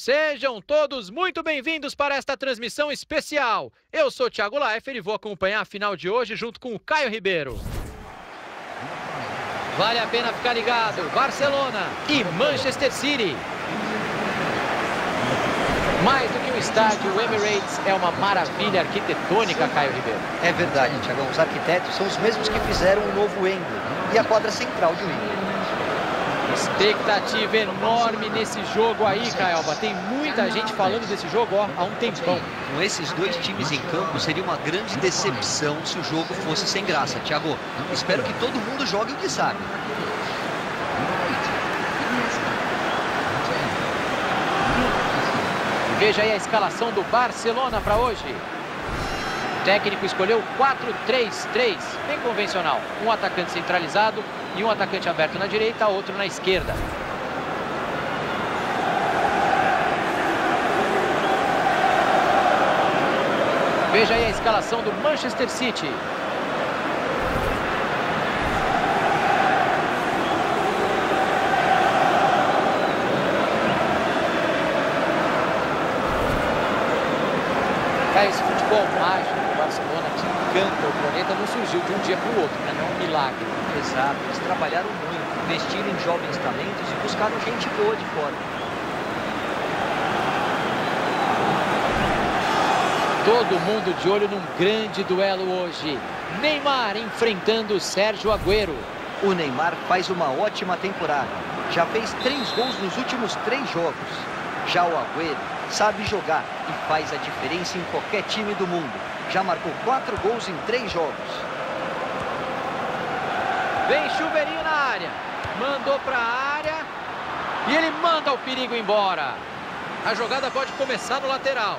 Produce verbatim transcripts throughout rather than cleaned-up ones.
Sejam todos muito bem-vindos para esta transmissão especial. Eu sou Thiago Leifert e vou acompanhar a final de hoje junto com o Caio Ribeiro. Vale a pena ficar ligado. Barcelona e Manchester City. Mais do que um estádio, o Emirates é uma maravilha arquitetônica, Caio Ribeiro. É verdade, Thiago. Os arquitetos são os mesmos que fizeram o novo Wembley e a quadra central de Wembley. Expectativa enorme nesse jogo aí, Caelba. Tem muita gente falando desse jogo ó, há um tempão. Com esses dois times em campo, seria uma grande decepção se o jogo fosse sem graça, Thiago. Espero que todo mundo jogue o que sabe. Veja aí a escalação do Barcelona para hoje. O técnico escolheu quatro três três, bem convencional. Um atacante centralizado e um atacante aberto na direita, outro na esquerda. Veja aí a escalação do Manchester City. É, esse futebol mágico do Barcelona que encanta o planeta não surgiu de um dia para o outro, né? Não é um milagre. Exato, eles trabalharam muito, investiram em jovens talentos e buscaram gente boa de fora. Todo mundo de olho num grande duelo hoje. Neymar enfrentando Sérgio Agüero. O Neymar faz uma ótima temporada. Já fez três gols nos últimos três jogos. Já o Agüero sabe jogar e faz a diferença em qualquer time do mundo. Já marcou quatro gols em três jogos. Vem chuveirinho na área. Mandou para a área. E ele manda o perigo embora. A jogada pode começar no lateral.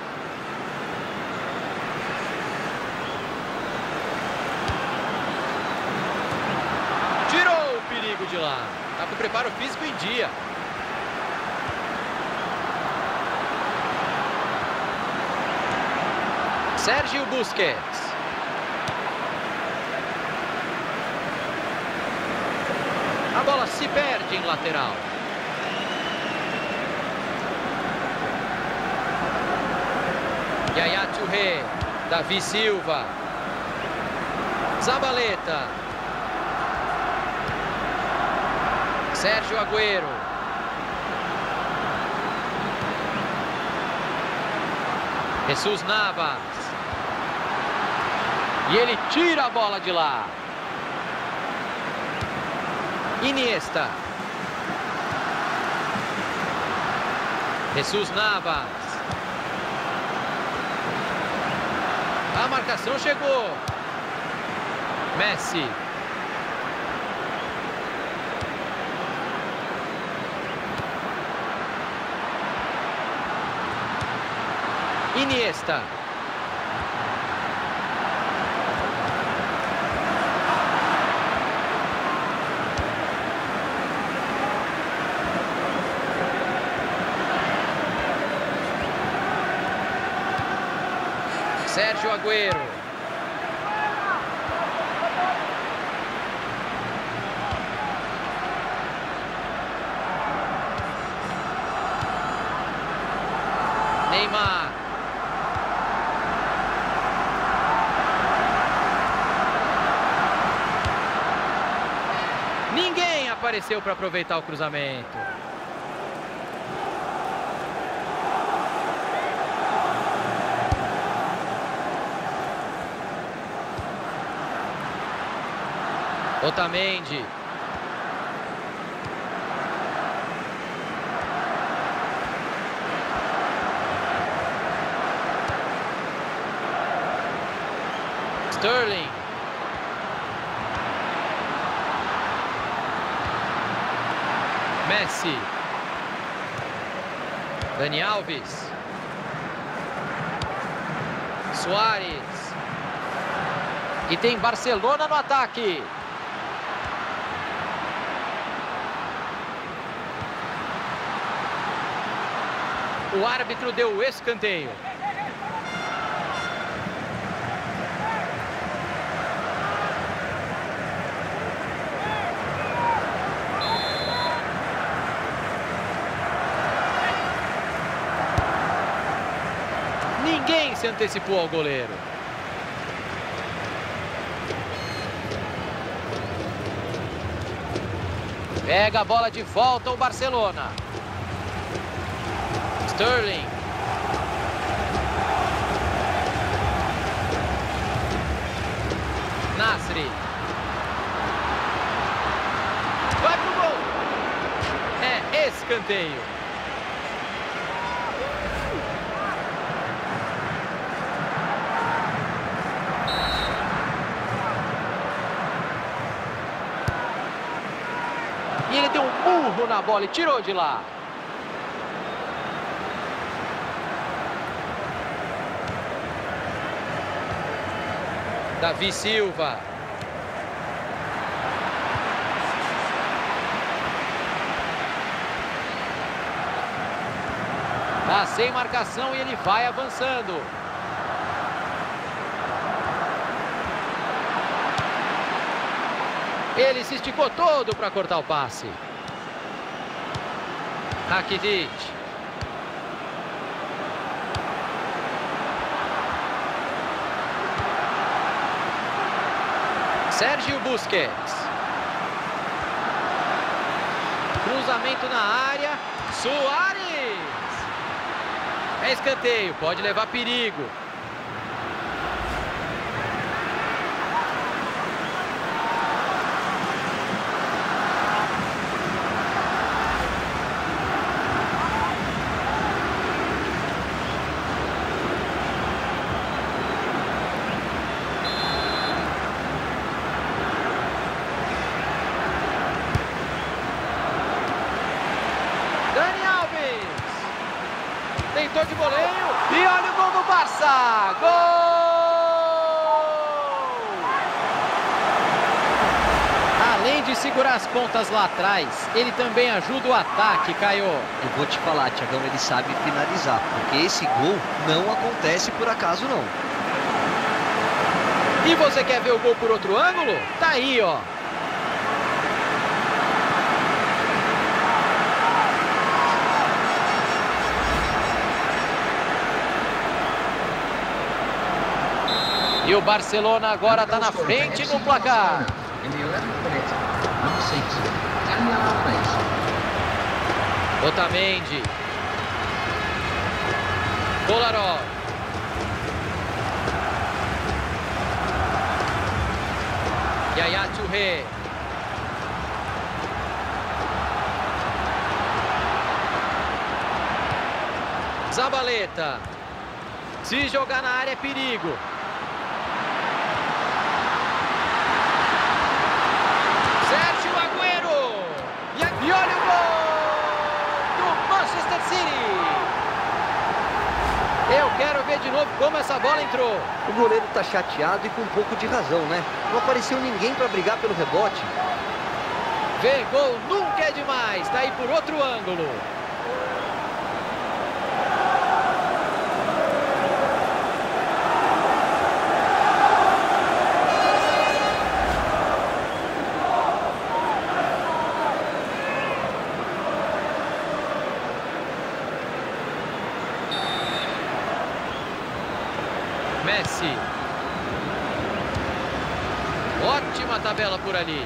Tirou o perigo de lá. Tá com o preparo físico em dia. Sérgio Busquets. A bola se perde em lateral. Yaya Touré. Davi Silva. Zabaleta. Sérgio Agüero. Jesus Navas. E ele tira a bola de lá. Iniesta. Jesus Navas. A marcação chegou. Messi. Iniesta. Sérgio Agüero. Neymar. Ninguém apareceu para aproveitar o cruzamento. Otamendi. Sterling. Messi. Dani Alves. Suárez. E tem Barcelona no ataque. O árbitro deu o escanteio. se antecipou ao goleiro. Pega a bola de volta o Barcelona. Sterling. Nasri. Vai pro gol. É escanteio. E ele deu um murro na bola e tirou de lá. Davi Silva. Tá sem marcação e ele vai avançando. Ele se esticou todo para cortar o passe. Rakitic. Sérgio Busquets. Cruzamento na área. Suárez. É escanteio, pode levar perigo. Tentou de voleio e olha o gol do Barça! Gol! Além de segurar as pontas lá atrás, ele também ajuda o ataque, Caio. Eu vou te falar, Thiagão, ele sabe finalizar, porque esse gol não acontece por acaso, não. E você quer ver o gol por outro ângulo? Tá aí, ó. E o Barcelona agora está na frente no placar. Otamendi. Kolarov. Yaya Touré. Zabaleta. Se jogar na área é perigo. E olha o gol do Manchester City. Eu quero ver de novo como essa bola entrou. O goleiro tá chateado e com um pouco de razão, né? Não apareceu ninguém para brigar pelo rebote. Ver gol nunca é demais. Tá aí por outro ângulo. Messi. Ótima tabela por ali.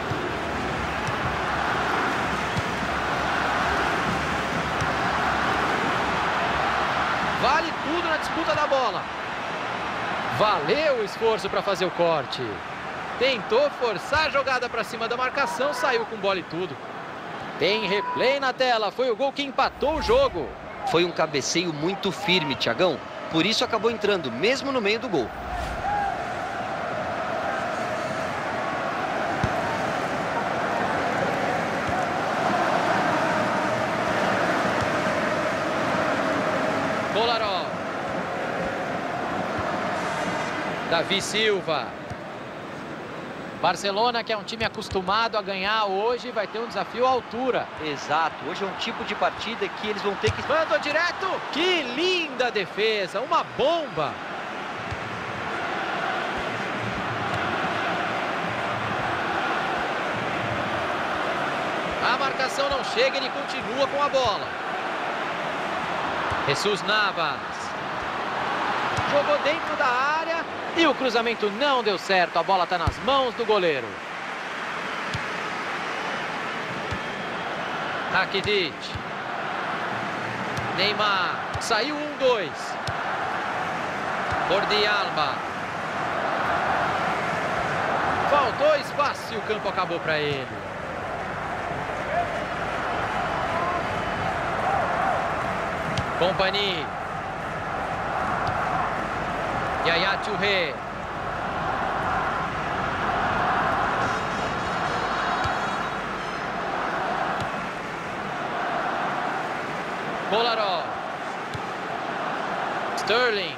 Vale tudo na disputa da bola. Valeu o esforço para fazer o corte. Tentou forçar a jogada para cima da marcação, saiu com bola e tudo. Tem replay na tela, foi o gol que empatou o jogo. Foi um cabeceio muito firme, Thiagão. Por isso acabou entrando, mesmo no meio do gol. Kolarov. Davi Silva. Barcelona, que é um time acostumado a ganhar hoje, vai ter um desafio à altura. Exato, hoje é um tipo de partida que eles vão ter que... Mandou direto, que linda defesa, uma bomba. A marcação não chega, ele continua com a bola. Jesus Navas. Jogou dentro da área e o cruzamento não deu certo. A bola está nas mãos do goleiro. Rakitic. Neymar. Saiu um, dois. Jordi Alba. Faltou espaço e o campo acabou para ele. Kompany. Yaya Touré. Kolarov. Sterling.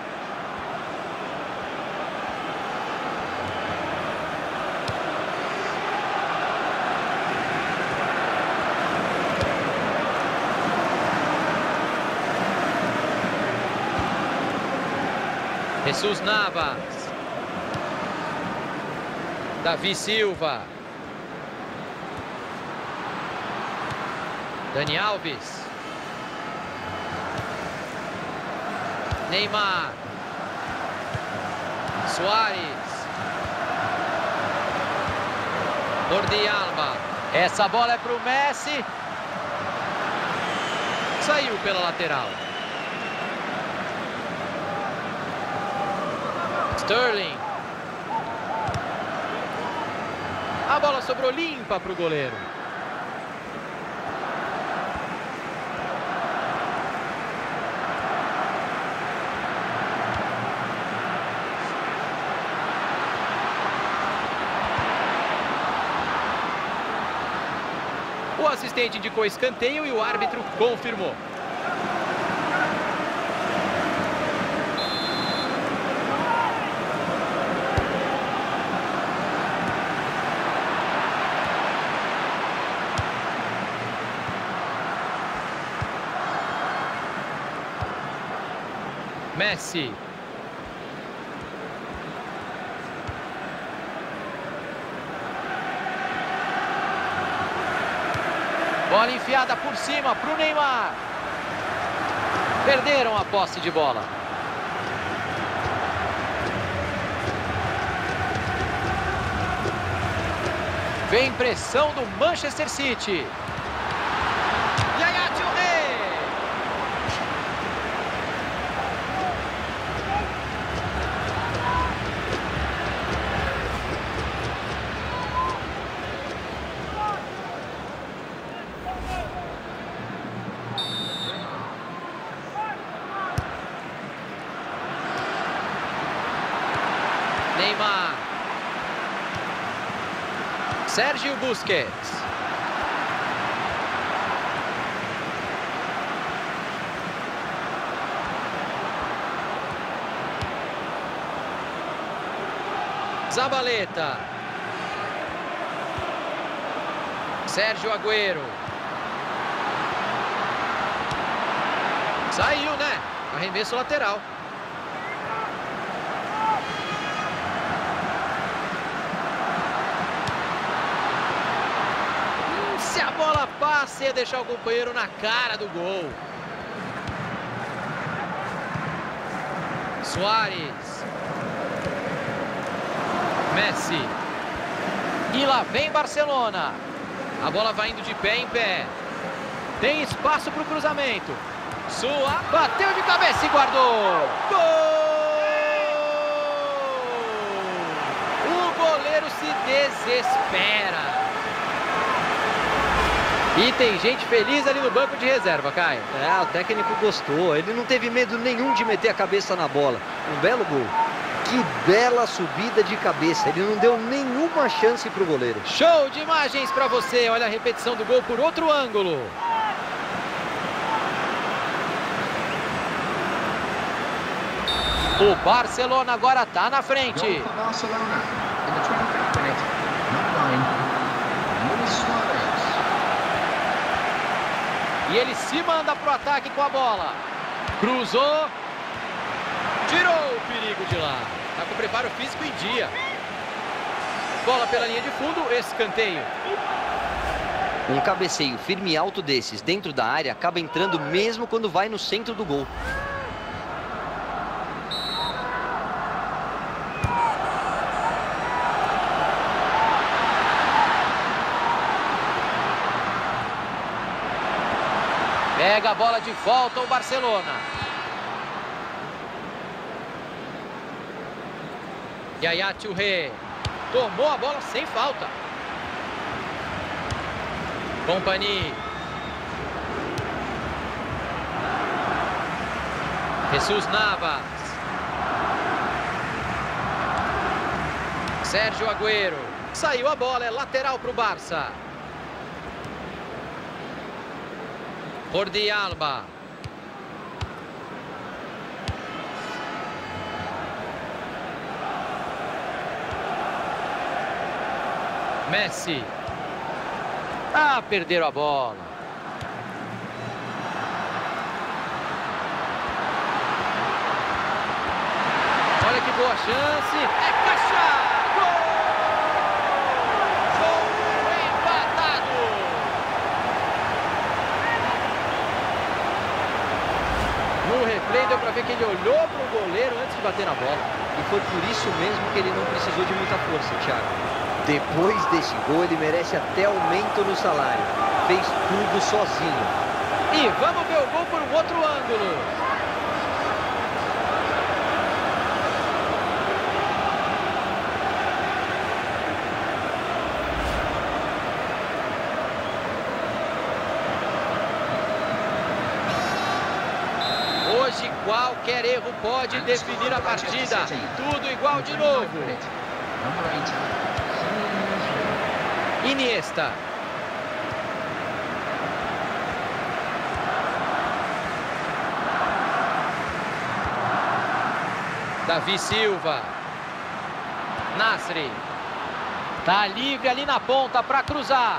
Jesus Navas. Davi Silva. Dani Alves. Neymar. Suárez. Jordi Alba. Essa bola é para o Messi. Saiu pela lateral. Sterling. A bola sobrou limpa para o goleiro. O assistente indicou escanteio e o árbitro confirmou. Messi. Bola enfiada por cima para o Neymar. Perderam a posse de bola. Vem pressão do Manchester City. Yaya Touré. Neymar. Sérgio Busquets. Zabaleta. Sérgio Agüero. Saiu, né? Arremesso lateral. Se a bola passa, ia deixar o companheiro na cara do gol. Suárez. Messi. E lá vem Barcelona. A bola vai indo de pé em pé. Tem espaço para o cruzamento. Sua bateu de cabeça e guardou. Gol! O goleiro se desespera. E tem gente feliz ali no banco de reserva, Caio. É, o técnico gostou. Ele não teve medo nenhum de meter a cabeça na bola. Um belo gol. Que bela subida de cabeça. Ele não deu nenhuma chance para o goleiro. Show de imagens para você. Olha a repetição do gol por outro ângulo. O Barcelona agora está na frente. E ele se manda pro ataque com a bola. Cruzou. Tirou o perigo de lá. Tá com o preparo físico em dia. Bola pela linha de fundo, escanteio. Um cabeceio firme e alto desses dentro da área acaba entrando mesmo quando vai no centro do gol. Pega a bola de volta o Barcelona. Yaya Touré. Tomou a bola sem falta. Kompany. Jesus Navas. Sérgio Agüero. Saiu a bola, é lateral para o Barça. Jordi Alba. Messi. Ah, perderam a bola. Olha que boa chance. É caixa! Gol! Jogo empatado. No replay deu pra ver que ele olhou pro goleiro antes de bater na bola. E foi por isso mesmo que ele não precisou de muita força, Thiago. Depois desse gol, ele merece até aumento no salário. Fez tudo sozinho. E vamos ver o gol por um outro ângulo. Hoje qualquer erro pode definir a partida. Tudo igual de novo. Iniesta. Davi Silva. Nasri. Tá livre ali na ponta para cruzar.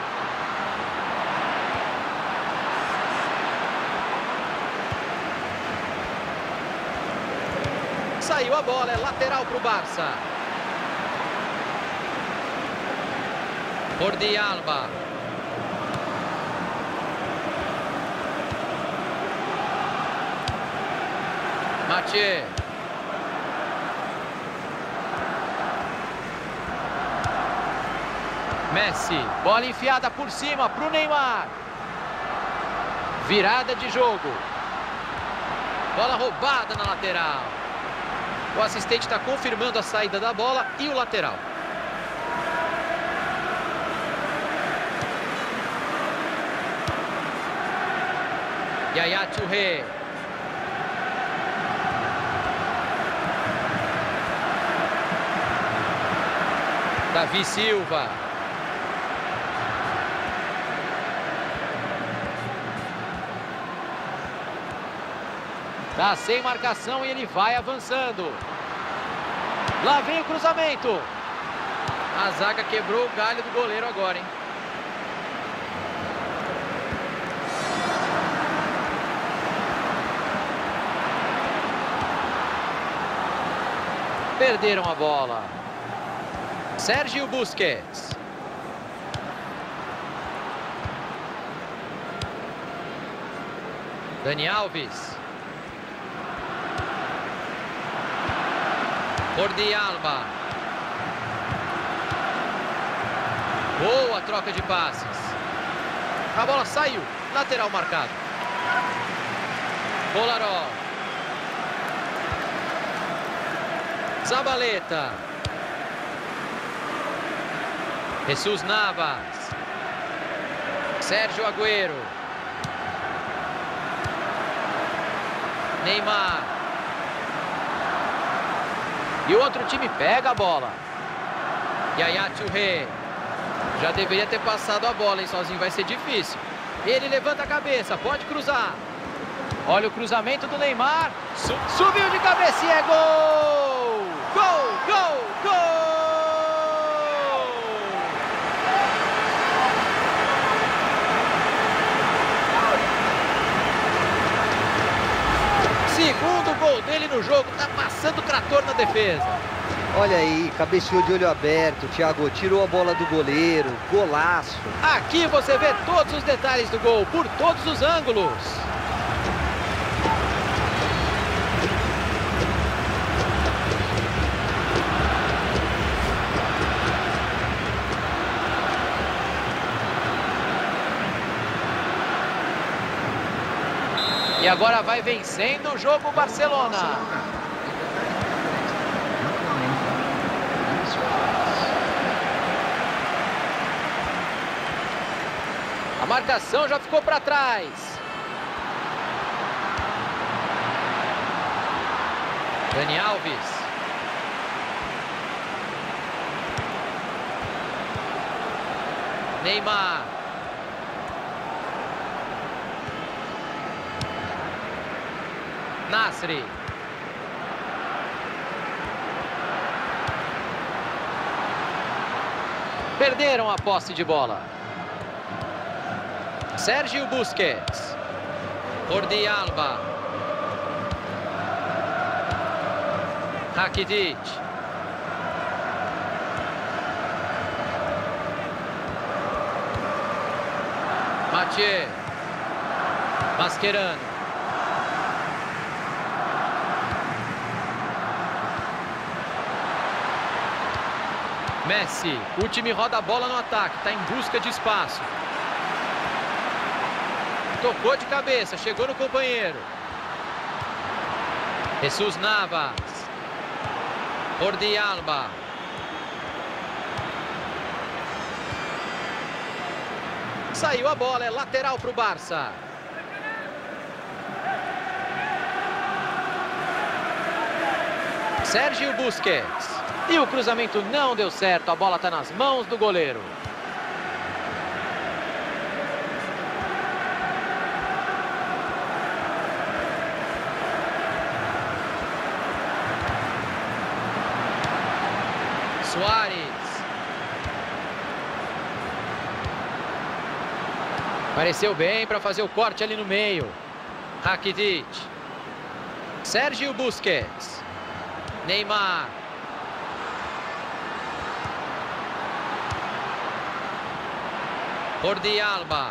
Saiu a bola, é lateral para o Barça. Jordi Alba. Mathieu. Messi. Bola enfiada por cima para o Neymar. Virada de jogo. Bola roubada na lateral. O assistente está confirmando a saída da bola e o lateral. Yaya Touré. Davi Silva. Tá sem marcação e ele vai avançando. Lá vem o cruzamento. A zaga quebrou o galho do goleiro agora, hein? Perderam a bola. Sérgio Busquets. Dani Alves. Jordi Alba. Boa troca de passes. A bola saiu. Lateral marcado. Kolarov. Zabaleta. Jesus Navas. Sérgio Agüero. Neymar. E o outro time pega a bola. Yaya Touré. Já deveria ter passado a bola, hein? Sozinho vai ser difícil. Ele levanta a cabeça, pode cruzar. Olha o cruzamento do Neymar. Subiu de cabeça e é gol! Gol, gol, gol! Segundo gol dele no jogo, tá passando o trator na defesa. Olha aí, cabeceou de olho aberto, Thiago, tirou a bola do goleiro, golaço. Aqui você vê todos os detalhes do gol, por todos os ângulos. E agora vai vencendo o jogo o Barcelona. A marcação já ficou para trás. Dani Alves. Neymar. Nasri. Perderam a posse de bola. Sérgio Busquets. Jordi Alba. Rakitic. Mathieu. Mascherano. Messi. O time roda a bola no ataque. Está em busca de espaço. Tocou de cabeça. Chegou no companheiro. Jesus Navas. Jordi Alba. Saiu a bola, é lateral para o Barça. Sérgio Busquets. E o cruzamento não deu certo, a bola está nas mãos do goleiro. Suárez. Pareceu bem para fazer o corte ali no meio. Rakitic. Sérgio Busquets. Neymar. Jordi Alba.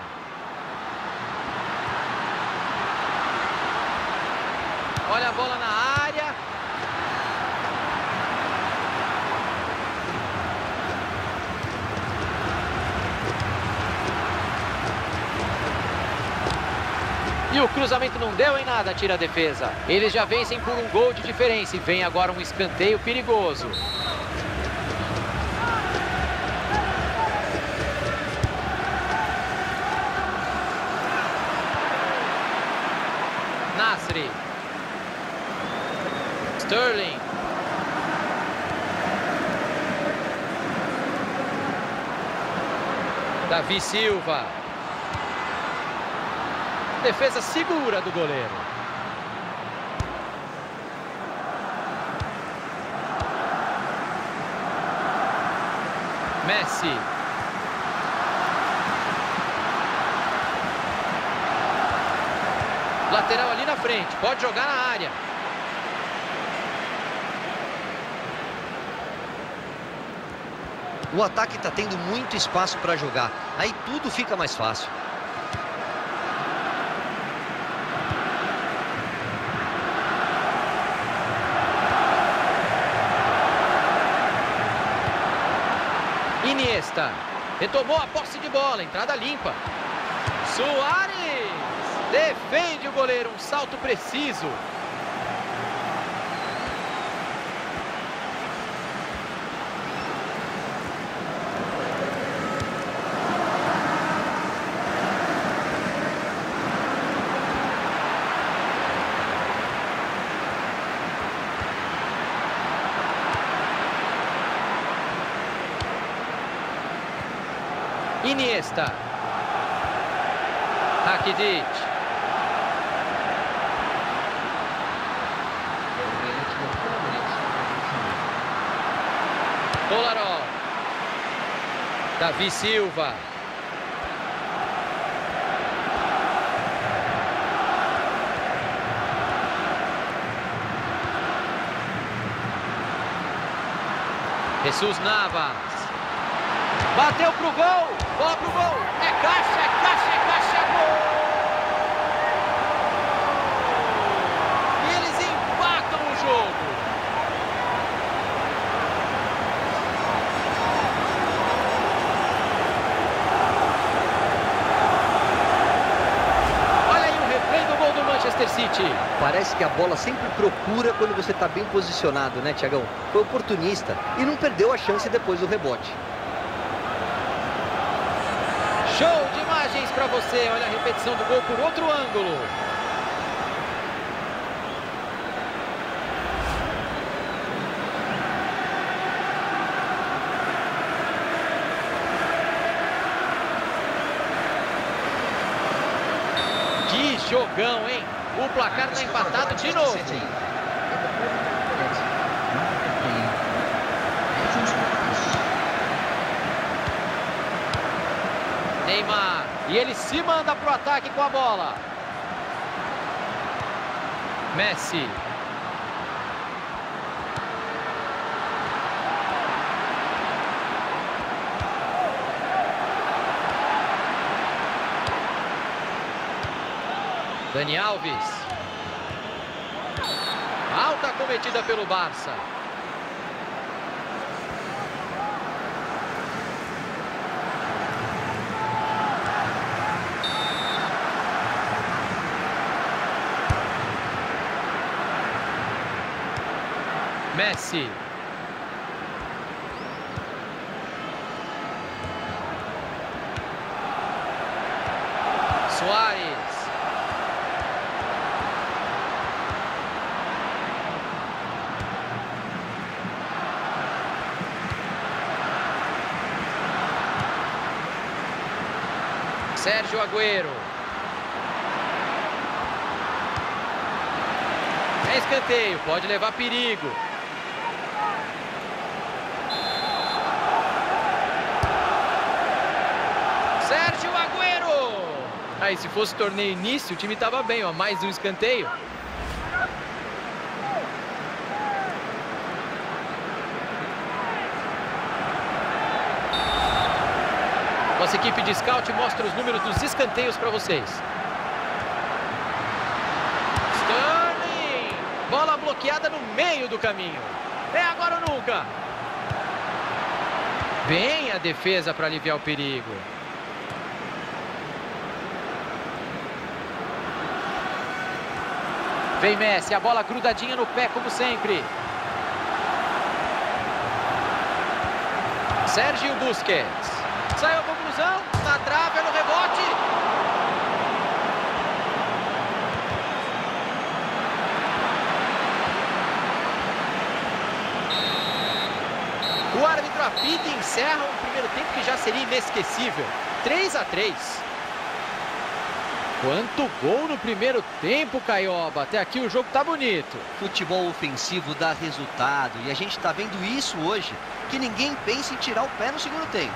Olha a bola na área. E o cruzamento não deu em nada, tira a defesa. Eles já vencem por um gol de diferença e vem agora um escanteio perigoso. Nasri. Sterling. Davi Silva. Defesa segura do goleiro. Messi. Lateral ali na frente, pode jogar na área. O ataque está tendo muito espaço para jogar. Aí tudo fica mais fácil. Iniesta. Retomou a posse de bola, entrada limpa. Suárez. Defende o goleiro, um salto preciso. Iniesta. Rakitic. Kolarov. Davi Silva. Jesus Navas. Bateu pro gol. Bola pro gol. É caixa, é caixa, é caixa, é gol. E eles empatam o jogo. Olha aí o replay do gol do Manchester Parece que a bola sempre procura quando você está bem posicionado, né, Thiagão? Foi oportunista e não perdeu a chance depois do rebote. Show de imagens para você. Olha a repetição do gol por outro ângulo. Que jogão, hein? O placar está empatado de novo. Neymar. E ele se manda para o ataque com a bola. Messi. Dani Alves. Alta cometida pelo Barça. Messi. Suárez. Sérgio Agüero. É escanteio, pode levar perigo. Sérgio Agüero. Aí, se fosse torneio início, o time estava bem, ó, mais um escanteio. Nossa equipe de scout mostra os números dos escanteios para vocês. Sterling! Bola bloqueada no meio do caminho. É agora ou nunca. Bem a defesa para aliviar o perigo. Vem Messi, a bola grudadinha no pé como sempre. Sérgio Busquets. Saiu a conclusão, na trave, no rebote. O árbitro apita e encerra um primeiro tempo que já seria inesquecível. três a três. Quanto gol no primeiro tempo, Caioba. Até aqui o jogo tá bonito. Futebol ofensivo dá resultado e a gente tá vendo isso hoje. Que ninguém pense em tirar o pé no segundo tempo.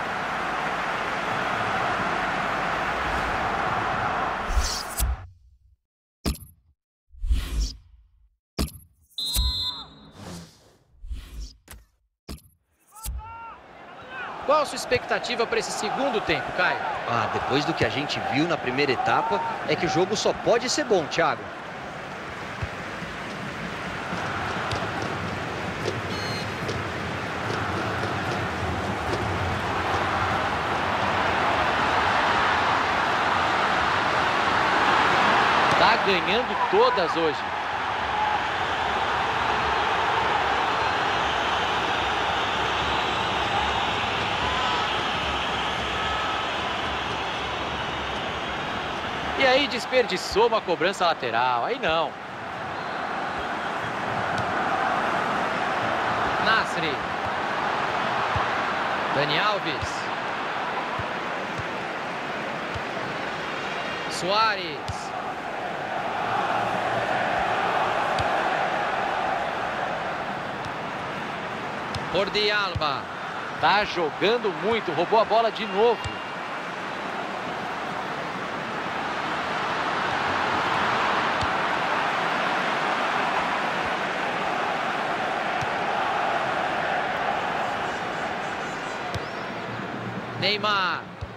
Qual a sua expectativa para esse segundo tempo, Caio? Ah, depois do que a gente viu na primeira etapa, é que o jogo só pode ser bom, Thiago. Tá ganhando todas hoje. E aí desperdiçou uma cobrança lateral. Aí não. Nasri. Dani Alves. Suárez. Jordi Alba. Tá jogando muito. Roubou a bola de novo. Neymar.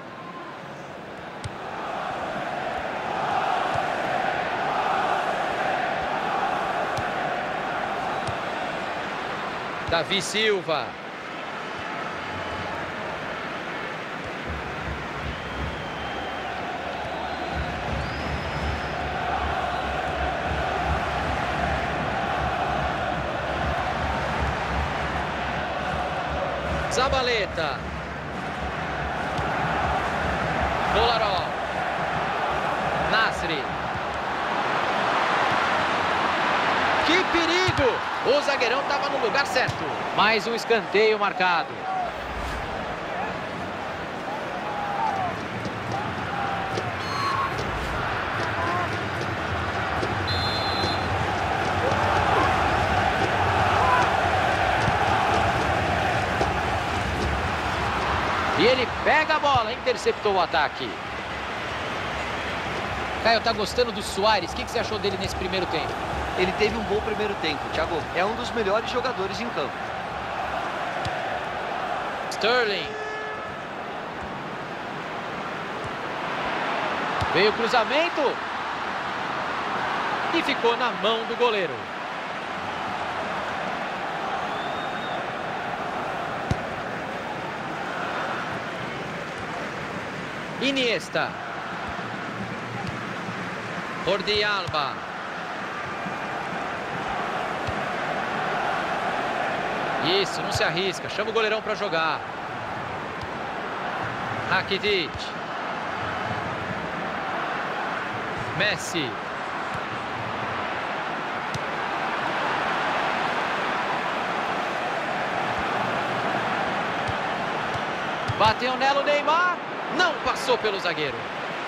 Davi Silva. Zabaleta. Kolarov. Nasri. Que perigo! O zagueirão estava no lugar certo. Mais um escanteio marcado. E ele pega a bola, interceptou o ataque. Caio, tá gostando do Suárez? O que, que você achou dele nesse primeiro tempo? Ele teve um bom primeiro tempo, Thiago. É um dos melhores jogadores em campo. Sterling. Veio o cruzamento. E ficou na mão do goleiro. Iniesta. Jordi Alba. Isso, não se arrisca. Chama o goleirão para jogar. Rakitic. Messi. Bateu nela o Neymar. Não passou pelo zagueiro.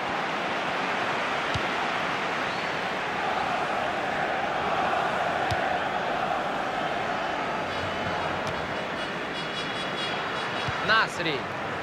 Nasri.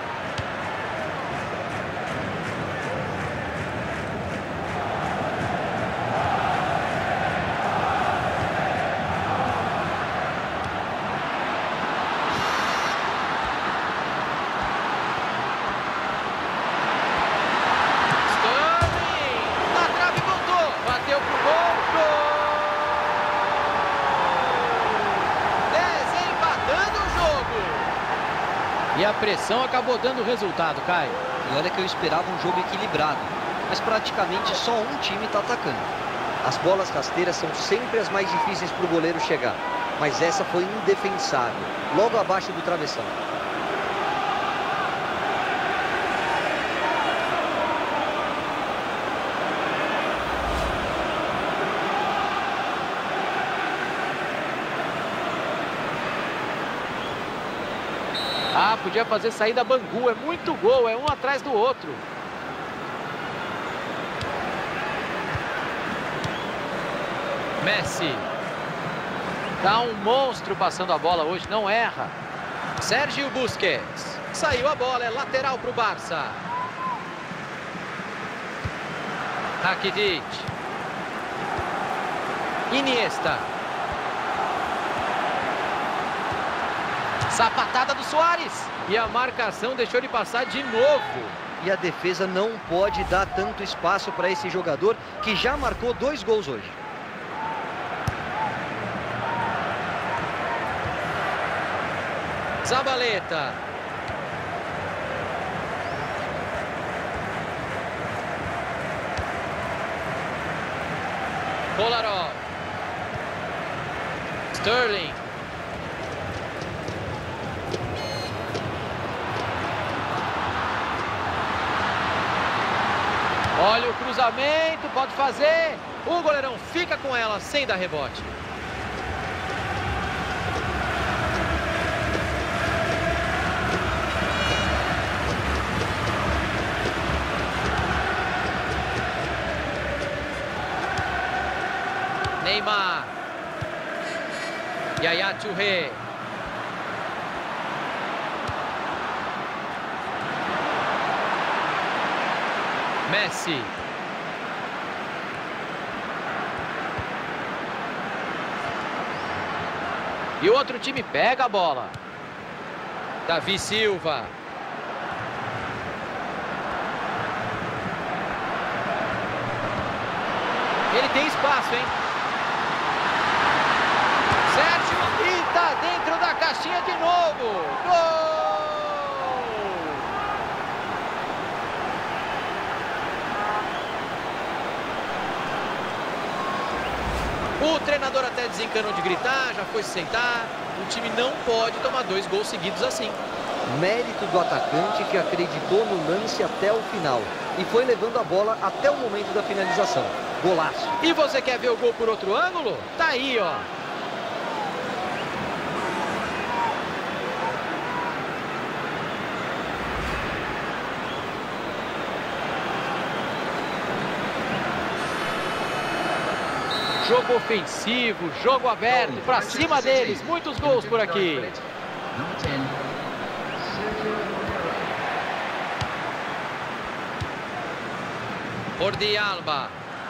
E a pressão acabou dando resultado, Caio. E olha que eu esperava um jogo equilibrado, mas praticamente só um time está atacando. As bolas rasteiras são sempre as mais difíceis para o goleiro chegar, mas essa foi indefensável, logo abaixo do travessão. Ah, podia fazer saída Bangu. É muito gol, é um atrás do outro. Messi. Tá um monstro passando a bola hoje, não erra. Sérgio Busquets. Saiu a bola, é lateral para o Barça. Rakitic. Iniesta. Sapatada do Suárez. E a marcação deixou de passar de novo. E a defesa não pode dar tanto espaço para esse jogador que já marcou dois gols hoje. Zabaleta. Kolarov. Sterling. Olha o cruzamento, pode fazer. O goleirão fica com ela sem dar rebote. Neymar. Yaya Touré. Messi. E o outro time pega a bola. Davi Silva. Ele tem espaço, hein? Sérgio, e tá dentro da caixinha de novo. Gol! O treinador até desencanou de gritar, já foi se sentar. O time não pode tomar dois gols seguidos assim. Mérito do atacante que acreditou no lance até o final e foi levando a bola até o momento da finalização. Golaço. E você quer ver o gol por outro ângulo? Tá aí, ó. Jogo ofensivo, jogo aberto, pra cima deles. Muitos gols por aqui. Jordi Alba.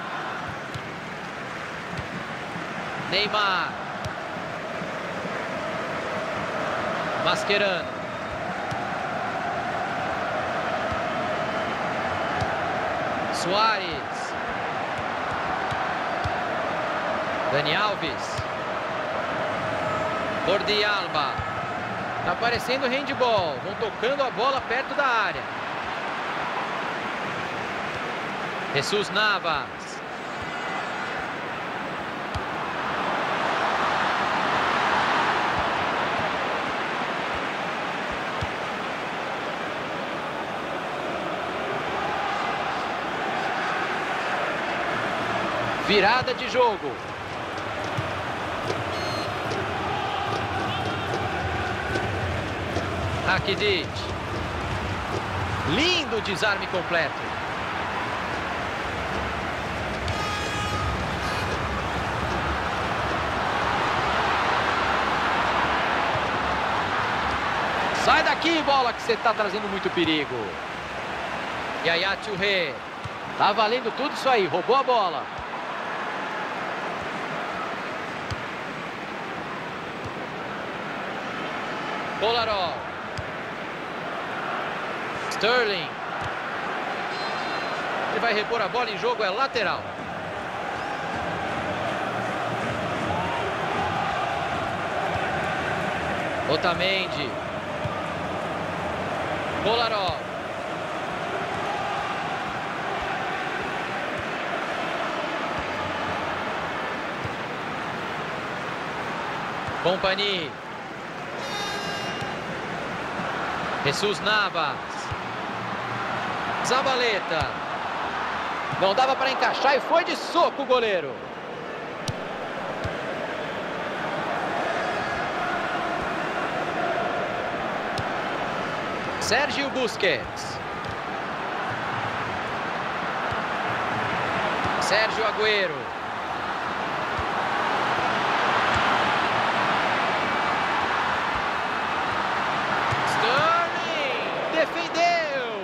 Neymar. Mascherano. Suárez. Dani Alves. Jordi Alba. Tá parecendo handball. Vão tocando a bola perto da área. Jesus Navas. Virada de jogo. Rakitic. Lindo desarme completo. Sai daqui, bola, que você está trazendo muito perigo. Yaya Touré. Tá valendo tudo isso aí, roubou a bola. Kolarov. Sterling. Ele vai repor a bola em jogo, é lateral. Otamendi. Kolarov. Kompany. Jesus Navas. Zabaleta. Não dava para encaixar e foi de soco o goleiro. Sérgio Busquets. Sérgio Agüero. Sterling defendeu.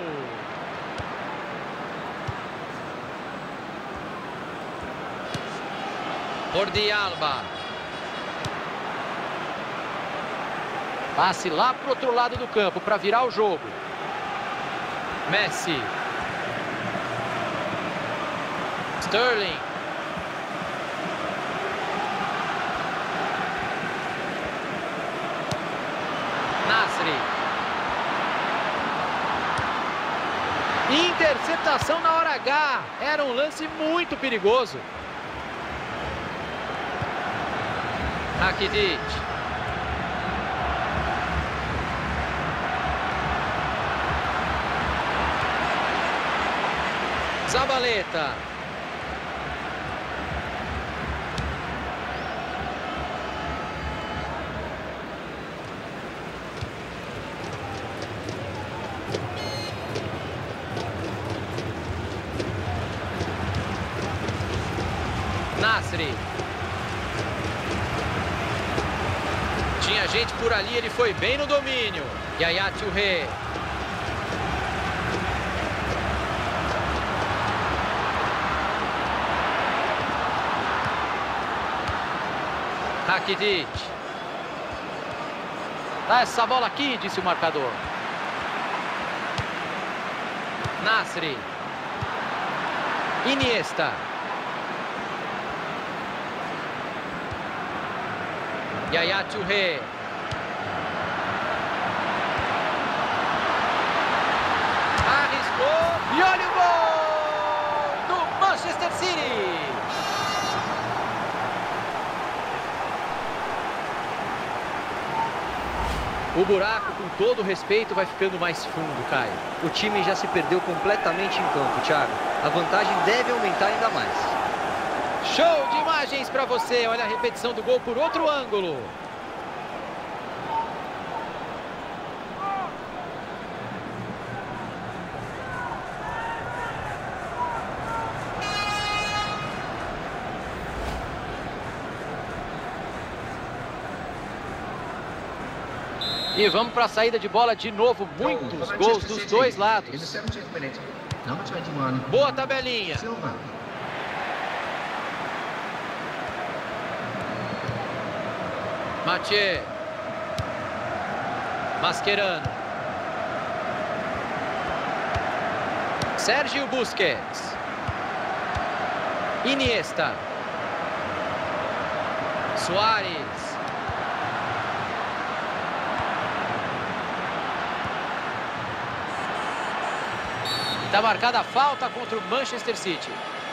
Jordi Alba. Passe lá para o outro lado do campo para virar o jogo. Messi. Sterling. Nasri. Interceptação na hora H. Era um lance muito perigoso. Rakitic. Zabaleta. Nasri. Tinha gente por ali, ele foi bem no domínio. Yaya Touré. Rakitic. Dá essa bola aqui, disse o marcador. Nasri. Iniesta. Yaya Touré. Arriscou. E olha o gol do Manchester City. O buraco, com todo o respeito, vai ficando mais fundo, Caio. O time já se perdeu completamente em campo, Thiago. A vantagem deve aumentar ainda mais. Show de imagens para você. Olha a repetição do gol por outro ângulo. E vamos para a saída de bola de novo. Muitos gols dos dois lados. Boa tabelinha. Mathieu. Mascherano. Sérgio Busquets. Iniesta. Suárez. Está marcada a falta contra o Manchester City.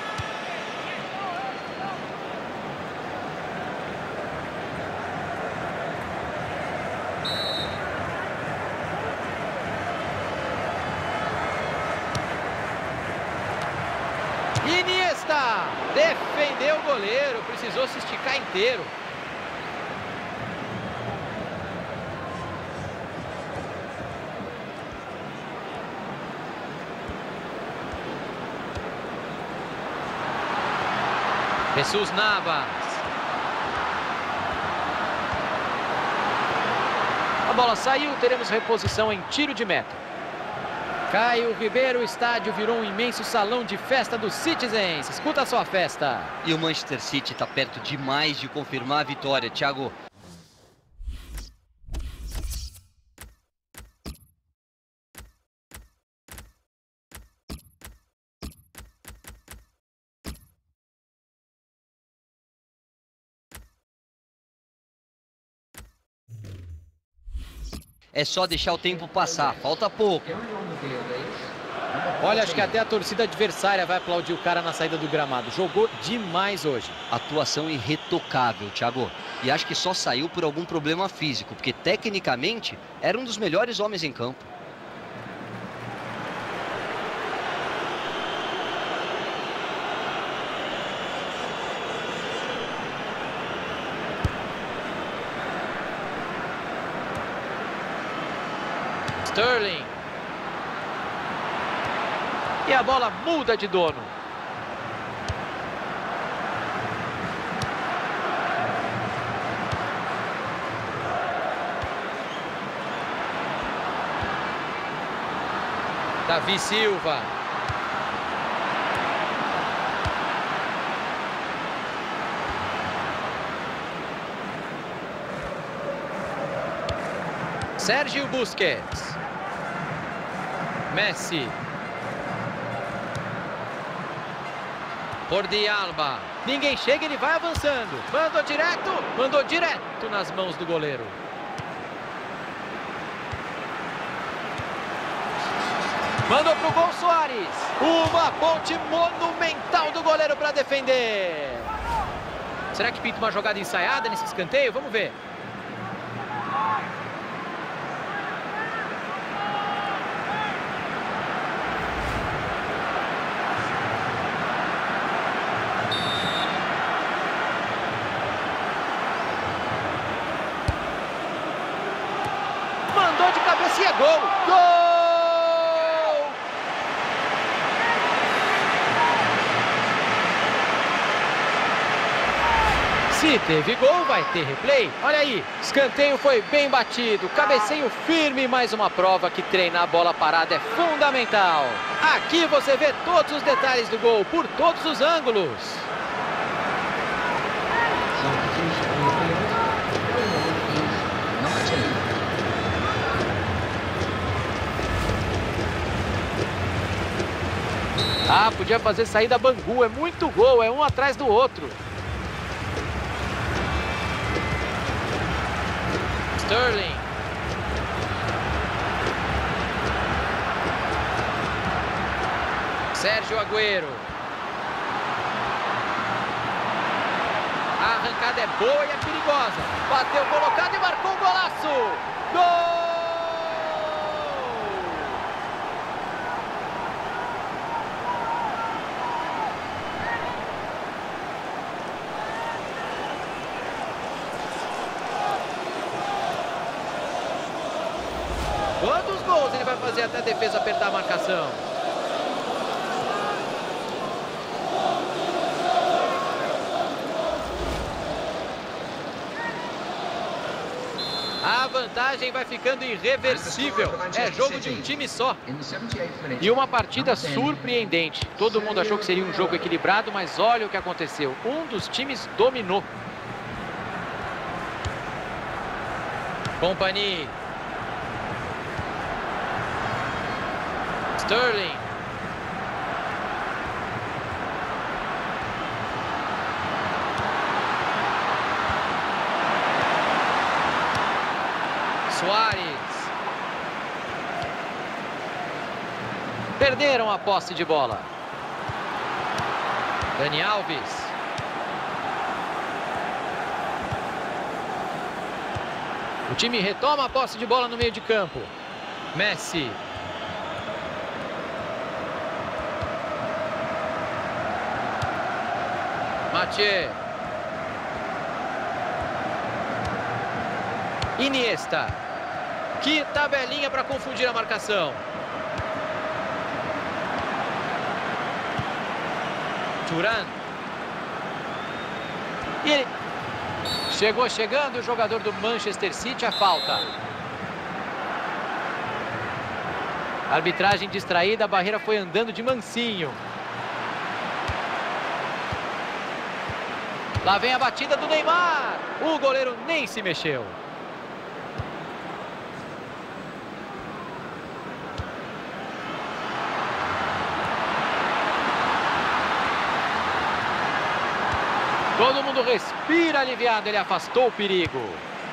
Iniesta defendeu o goleiro, precisou se esticar inteiro. Jesus Navas. A bola saiu, teremos reposição em tiro de meta. Caio Ribeiro, o estádio virou um imenso salão de festa dos Citizens. Escuta só a festa. E o Manchester City está perto demais de confirmar a vitória, Thiago. É só deixar o tempo passar, falta pouco. Olha, acho que até a torcida adversária vai aplaudir o cara na saída do gramado. Jogou demais hoje. Atuação irretocável, Thiago. E acho que só saiu por algum problema físico, porque tecnicamente era um dos melhores homens em campo. Sterling. E a bola muda de dono. Davi Silva. Sérgio Busquets. Messi. Jordi Alba. Ninguém chega, ele vai avançando. Mandou direto, mandou direto nas mãos do goleiro. Mandou pro gol Suárez. Uma ponte monumental do goleiro para defender. Será que pinta uma jogada ensaiada nesse escanteio? Vamos ver. Mandou de cabeça e é gol! Gol! Se teve gol, vai ter replay. Olha aí, escanteio foi bem batido, cabeceio firme, mais uma prova que treinar a bola parada é fundamental. Aqui você vê todos os detalhes do gol, por todos os ângulos. Ah, podia fazer saída Bangu, é muito gol, é um atrás do outro. Sterling. Sérgio Agüero. A arrancada é boa e é perigosa. Bateu colocado e marcou um golaço. Gol! pausa, ele vai fazer até a defesa apertar a marcação. A vantagem vai ficando irreversível. É jogo de um time só. E uma partida surpreendente. Todo mundo achou que seria um jogo equilibrado, mas olha o que aconteceu. Um dos times dominou. Kompany. Sterling. Suárez. Perderam a posse de bola. Dani Alves. O time retoma a posse de bola no meio de campo. Messi. Mathieu. Iniesta. Que tabelinha para confundir a marcação. Thuram. E ele... Chegou chegando o jogador do Manchester City, a falta. Arbitragem distraída, a barreira foi andando de mansinho. Lá vem a batida do Neymar. O goleiro nem se mexeu. Todo mundo respira aliviado, ele afastou o perigo.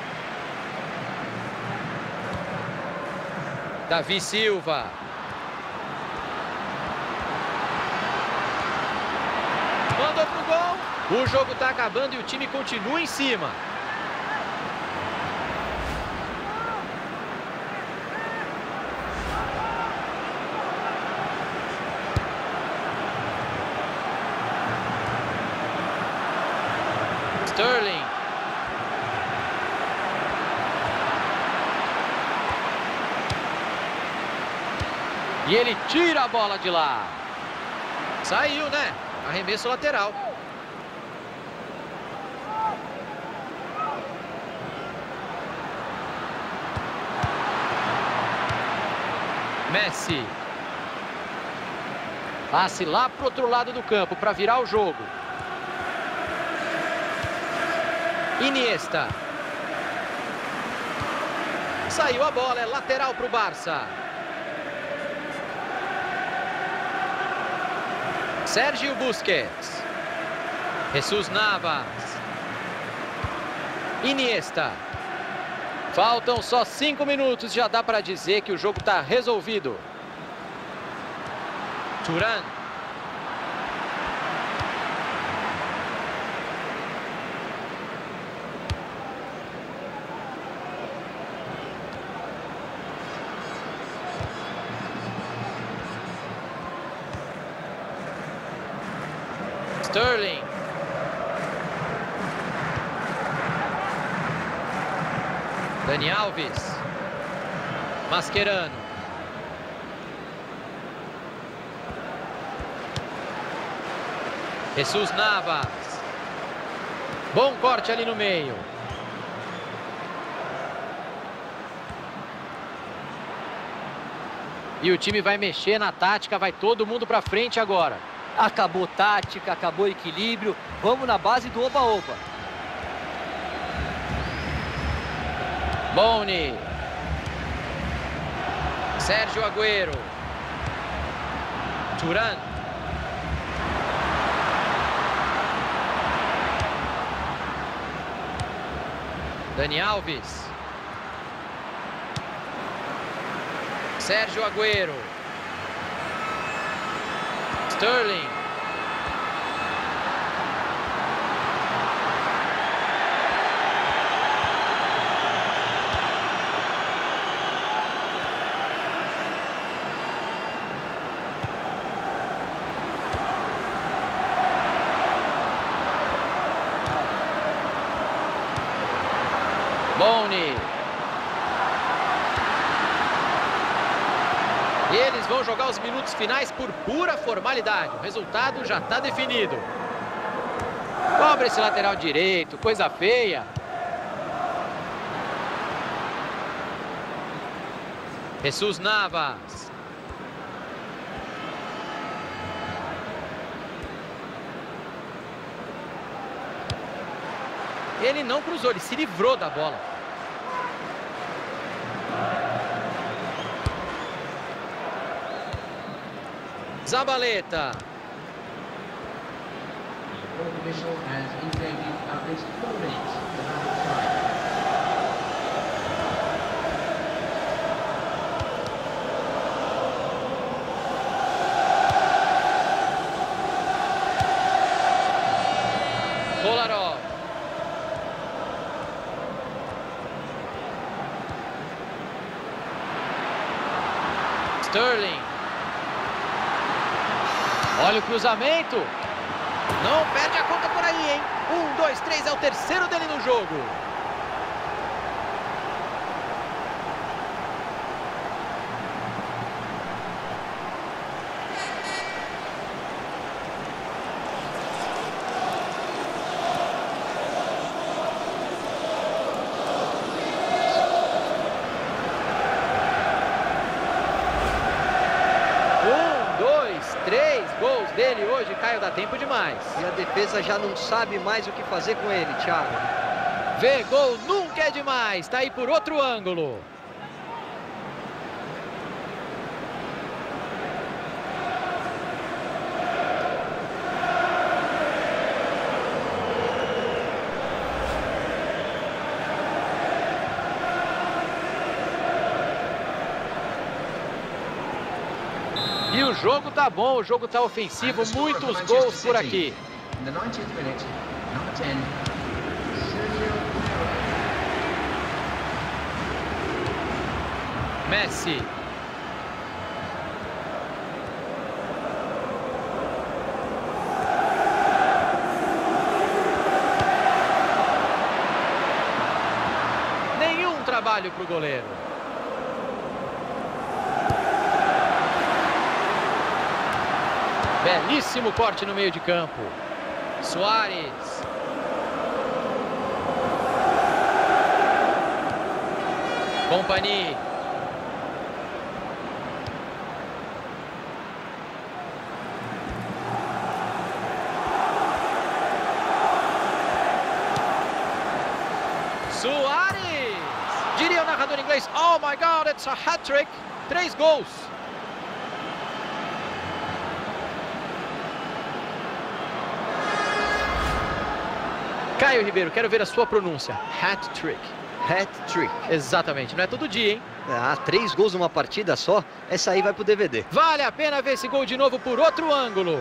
Davi Silva. Mandou pro gol. O jogo tá acabando e o time continua em cima. Sterling. E ele tira a bola de lá. Saiu, né? Arremesso lateral. Messi. Passe lá pro outro lado do campo para virar o jogo. Iniesta. Saiu a bola, é lateral para o Barça. Sérgio Busquets. Jesus Navas. Iniesta. Faltam só cinco minutos, já dá para dizer que o jogo está resolvido. Thuram. Sterling. Dani Alves. Mascherano. Jesus Navas. Bom corte ali no meio. E o time vai mexer na tática, vai todo mundo para frente agora. Acabou tática, acabou equilíbrio. Vamos na base do oba-oba. Boni. Sérgio Agüero. Thuram. Dani Alves. Sérgio Agüero. Sterling. Boni. Eles vão jogar os minutos finais por pura formalidade. O resultado já está definido. Cobra esse lateral direito, coisa feia. Jesus Navas. Ele não cruzou, ele se livrou da bola. Zabaleta. Kolarov. Sterling. Olha o cruzamento. Não perde a conta por aí, hein? Um, dois, três, é o terceiro dele no jogo. Três gols dele hoje, Caio, dá tempo demais. E a defesa já não sabe mais o que fazer com ele, Thiago. Ver gol nunca é demais, tá aí por outro ângulo. E o jogo tá bom, o jogo tá ofensivo, muitos gols por aqui. Messi. Nenhum trabalho pro goleiro. Belíssimo corte no meio de campo. Suárez. Kompany. Suárez. Diria o narrador inglês, oh my God, it's a hat-trick. Três gols. Caio Ribeiro, quero ver a sua pronúncia. Hat-trick. Hat-trick. Exatamente, não é todo dia, hein? Ah, três gols numa partida só, essa aí vai pro D V D. Vale a pena ver esse gol de novo por outro ângulo.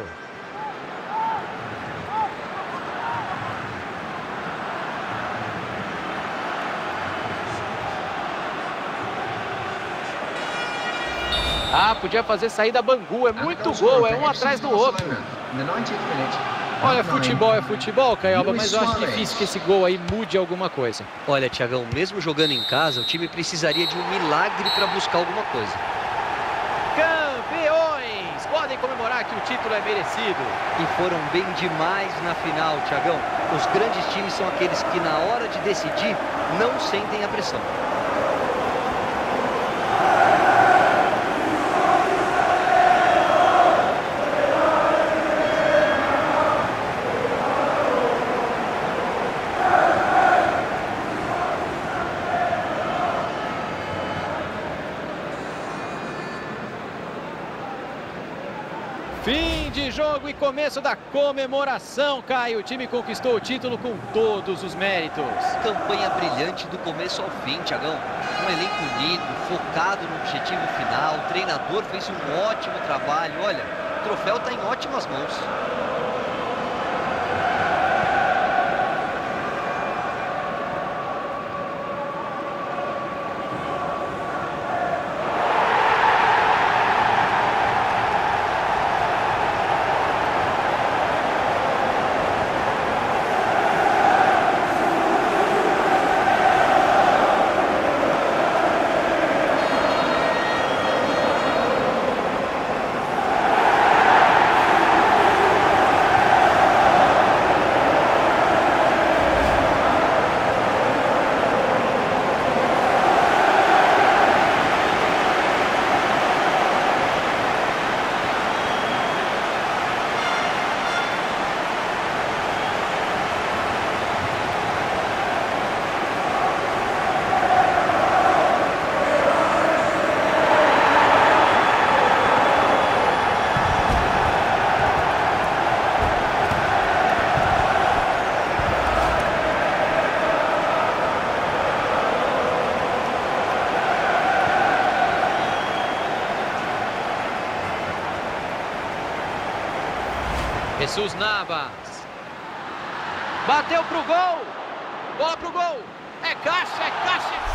Ah, podia fazer saída Bangu, é muito gol, é um atrás do outro. Olha, futebol é futebol, Caioba, mas eu acho difícil que esse gol aí mude alguma coisa. Olha, Thiagão, mesmo jogando em casa, o time precisaria de um milagre para buscar alguma coisa. Campeões! Podem comemorar que o título é merecido. E foram bem demais na final, Thiagão. Os grandes times são aqueles que na hora de decidir não sentem a pressão. Fim de jogo e começo da comemoração, Caio. O time conquistou o título com todos os méritos. Campanha brilhante do começo ao fim, Thiagão. Um elenco unido, focado no objetivo final. O treinador fez um ótimo trabalho. Olha, o troféu está em ótimas mãos. Jesus Navas. Bateu pro gol. Bola pro gol. É caixa, é caixa.